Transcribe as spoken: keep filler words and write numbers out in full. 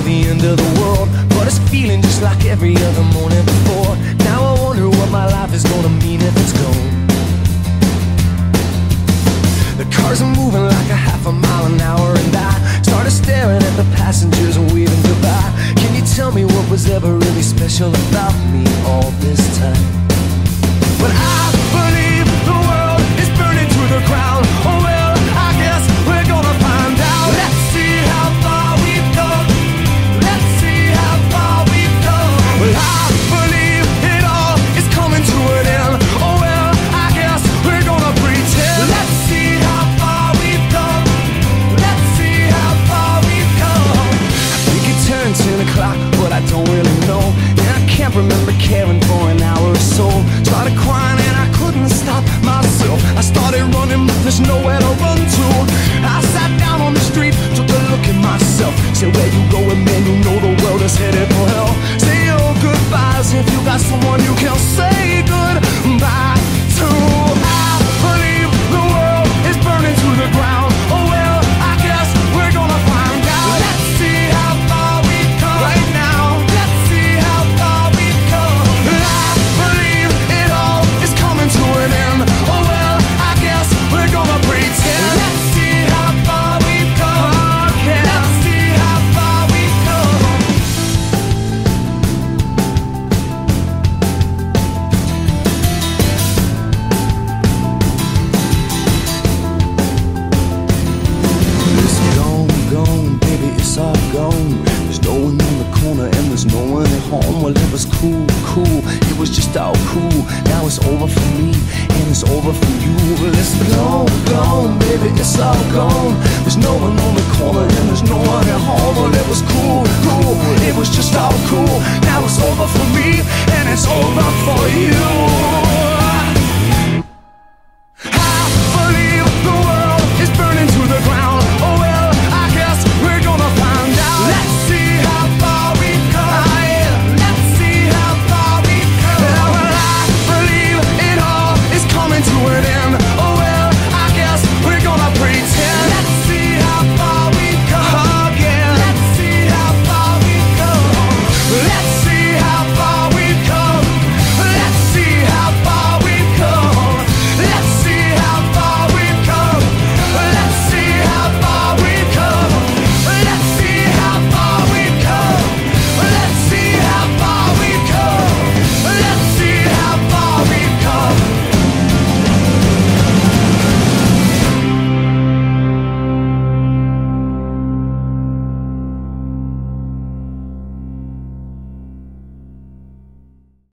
the end of the world, but it's feeling just like every other morning before. Now I wonder what my life is gonna mean if it's gone. The cars are moving like a half a mile an hour, and I started staring at the passengers and waving goodbye. Can you tell me what was ever really special about me all this time? But I believe the world is burning to the ground. Oh well, I guess we're gonna find out. Let's see how far we've come. Let's see how far we've come. Well, I believe it all is coming to an end. Oh well, I guess we're gonna pretend. Let's see how far we've come. Let's see how far we've come. I think it turned ten o'clock, but I don't really know. And I can't remember caring for an hour or so. Started crying and I couldn't stop myself. I started running, but there's nowhere to run to. I sat down on the street, took a look at myself. Said, where you going, man? You know the world is headed for hell. Say your goodbyes if you got someone you can say goodbye to. I believe the world is burning to the ground. Oh well, I guess we're gonna find out. Let's see how far we've come right now. Let's see how far we've come. I believe it all is coming to an end. Oh well, I guess we're gonna pretend. Let's see how far we've come. Oh, yeah. Let's see how far we've come. It's gone, gone, baby, it's all gone. There's no one in the corner and there's no one at home. Well, it was cool, cool, it was just all cool. Now it's over for me and it's over for you. Well, it's gone, gone, baby, it's all gone. There's no one on the corner and there's no one at home. Well, it was cool, cool, it was just all cool. Now it's over for me and it's over for you.